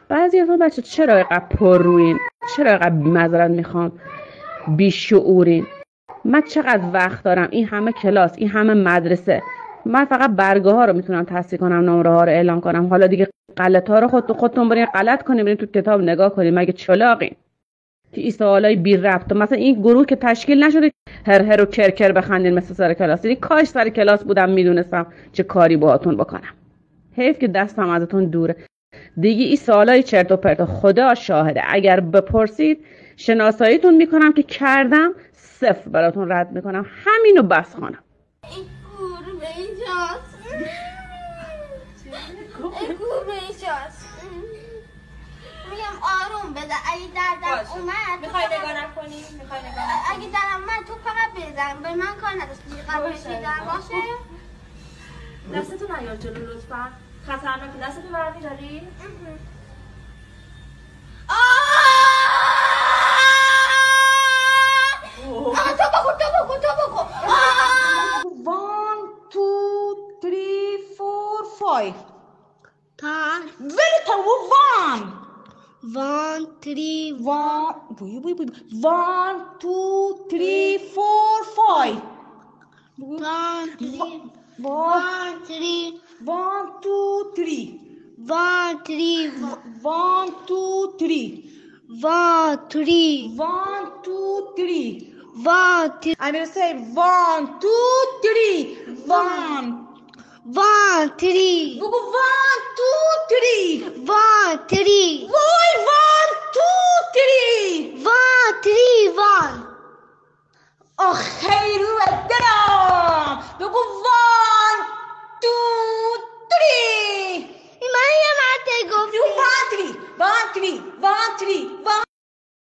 بعضی از بچه چرا اینقدر پر روین، چرا اینقدر معذرت میخوام بیشعورین؟ من چقدر وقت دارم، این همه کلاس، این همه مدرسه، من فقط برگه ها رو میتونم تصحیح کنم، نمره ها رو اعلام کنم. حالا دیگه غلط ها رو خودتون برین غلط کنین، برین تو کتاب نگاه کنین. مگه چلاقین که این سوالای بی ربط؟ مثلا این گروه که تشکیل نشده هر و کرکر بخندین مثل سر کلاس. یعنی کاش سر کلاس بودم میدونستم چه کاری باهاتون بکنم. حیف که دستم ازتون دوره دیگه. این سوالای چرت و پرت خدا شاهده اگر بپرسید شناساییتون میکنم که کردم، 0 براتون رد میکنم. همینو بس خانم. این گربه اینجاست، این گربه اینجاست. میگم آروم بده، اگه دردم اومد میخوای نگاه نکنی؟ اگه دردم اومد تو فقط بزن، به من کار نداشت. قبول دیدن باشه. دستتو نیار جلو لطفا، خطرناکه. دستتو برمیداری؟ تو بکن 1 2 3 4 5 تا very tough. 1 3 1 2 3 4 5 1 3 1 1 3 2 3 1 3 1 2 3 1 3 1 2 3 1 3 I'm gonna say 1 2 3 1 1 3 Google 1 2 3 1 3 Boy 1 2 3 1 3 1 خیر دلم بگو 1 2 3 این من یه مرده گفتی 1 3 1 3 1 3 1